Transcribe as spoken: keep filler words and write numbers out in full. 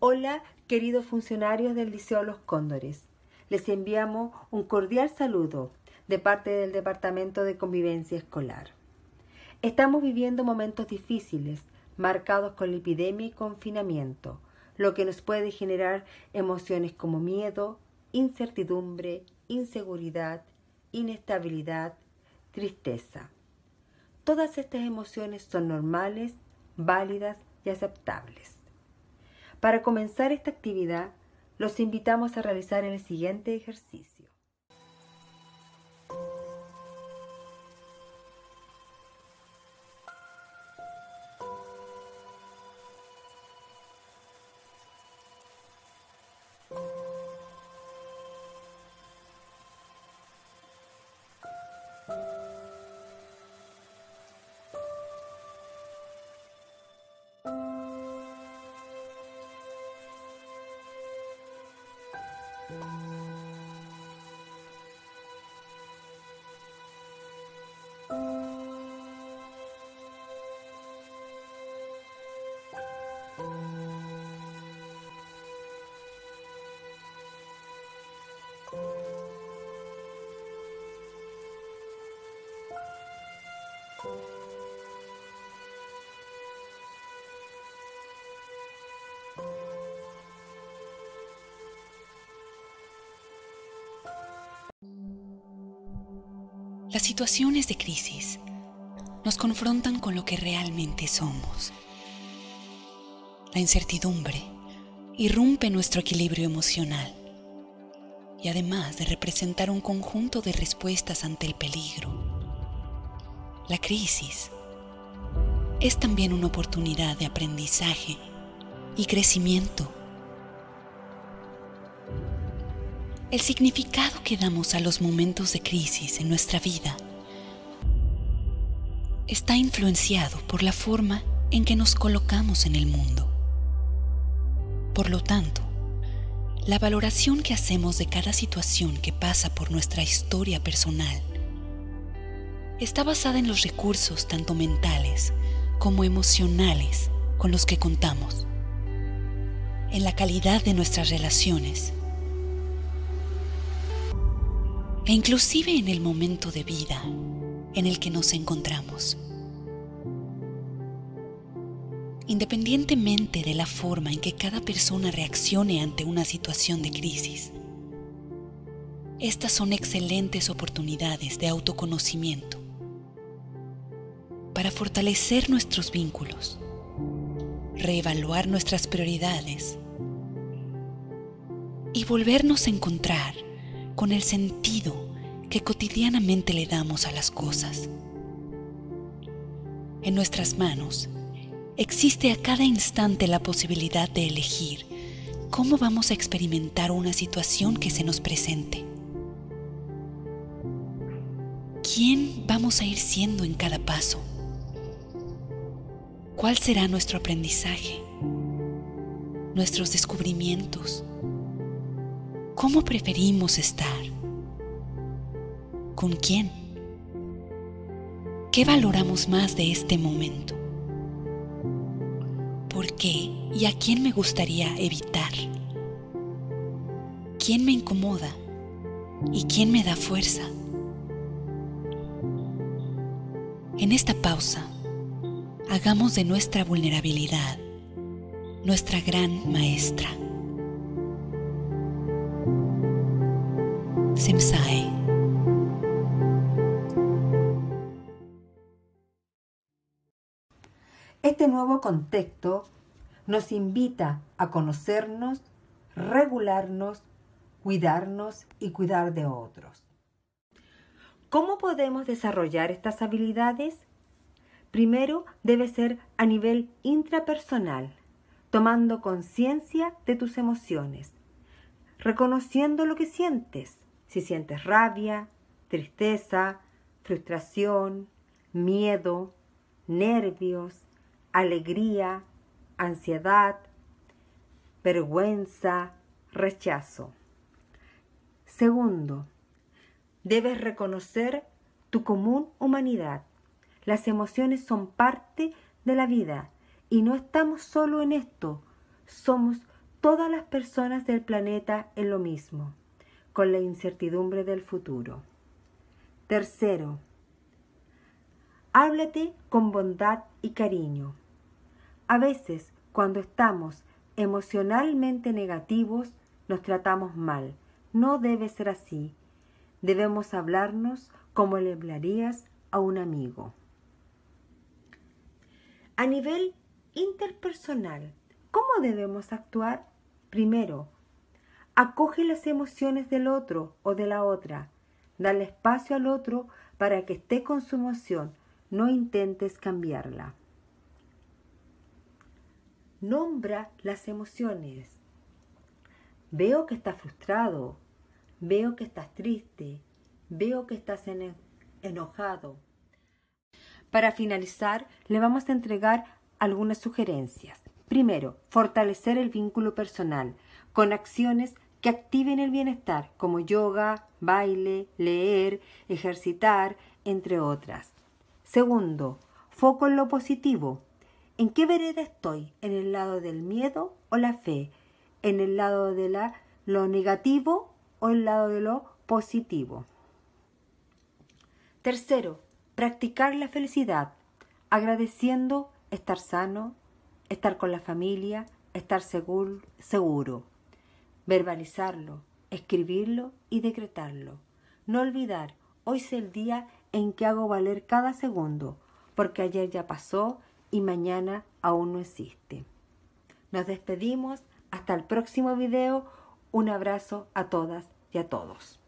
Hola, queridos funcionarios del Liceo Los Cóndores. Les enviamos un cordial saludo de parte del Departamento de Convivencia Escolar. Estamos viviendo momentos difíciles, marcados con la epidemia y confinamiento, lo que nos puede generar emociones como miedo, incertidumbre, inseguridad, inestabilidad, tristeza. Todas estas emociones son normales, válidas y aceptables. Para comenzar esta actividad, los invitamos a realizar el siguiente ejercicio. Las situaciones de crisis nos confrontan con lo que realmente somos. La incertidumbre irrumpe nuestro equilibrio emocional y además de representar un conjunto de respuestas ante el peligro, la crisis es también una oportunidad de aprendizaje y crecimiento. El significado que damos a los momentos de crisis en nuestra vida está influenciado por la forma en que nos colocamos en el mundo. Por lo tanto, la valoración que hacemos de cada situación que pasa por nuestra historia personal está basada en los recursos tanto mentales como emocionales con los que contamos, en la calidad de nuestras relaciones, e inclusive en el momento de vida en el que nos encontramos. Independientemente de la forma en que cada persona reaccione ante una situación de crisis, estas son excelentes oportunidades de autoconocimiento para fortalecer nuestros vínculos, reevaluar nuestras prioridades y volvernos a encontrar con el sentido que cotidianamente le damos a las cosas. En nuestras manos existe a cada instante la posibilidad de elegir cómo vamos a experimentar una situación que se nos presente. ¿Quién vamos a ir siendo en cada paso? ¿Cuál será nuestro aprendizaje? ¿Nuestros descubrimientos? ¿Cómo preferimos estar? ¿Con quién? ¿Qué valoramos más de este momento? ¿Por qué y a quién me gustaría evitar? ¿Quién me incomoda y quién me da fuerza? En esta pausa, hagamos de nuestra vulnerabilidad nuestra gran maestra. Semsae. Este nuevo contexto nos invita a conocernos, regularnos, cuidarnos y cuidar de otros. ¿Cómo podemos desarrollar estas habilidades? Primero, debe ser a nivel intrapersonal, tomando conciencia de tus emociones, reconociendo lo que sientes. Si sientes rabia, tristeza, frustración, miedo, nervios, alegría, ansiedad, vergüenza, rechazo. Segundo, debes reconocer tu común humanidad. Las emociones son parte de la vida y no estamos solo en esto. Somos todas las personas del planeta en lo mismo, con la incertidumbre del futuro. Tercero, háblate con bondad y cariño. A veces, cuando estamos emocionalmente negativos, nos tratamos mal. No debe ser así. Debemos hablarnos como le hablarías a un amigo. A nivel interpersonal, ¿cómo debemos actuar? Primero, acoge las emociones del otro o de la otra. Dale espacio al otro para que esté con su emoción. No intentes cambiarla. Nombra las emociones. Veo que estás frustrado. Veo que estás triste. Veo que estás enojado. Para finalizar, le vamos a entregar algunas sugerencias. Primero, fortalecer el vínculo personal con acciones que activen el bienestar, como yoga, baile, leer, ejercitar, entre otras. Segundo, foco en lo positivo. ¿En qué vereda estoy? ¿En el lado del miedo o la fe? ¿En el lado de la, lo negativo o el lado de lo positivo? Tercero, practicar la felicidad, agradeciendo estar sano, estar con la familia, estar seguro, seguro. Verbalizarlo, escribirlo y decretarlo. No olvidar, hoy es el día en que hago valer cada segundo, porque ayer ya pasó y mañana aún no existe. Nos despedimos, hasta el próximo video. Un abrazo a todas y a todos.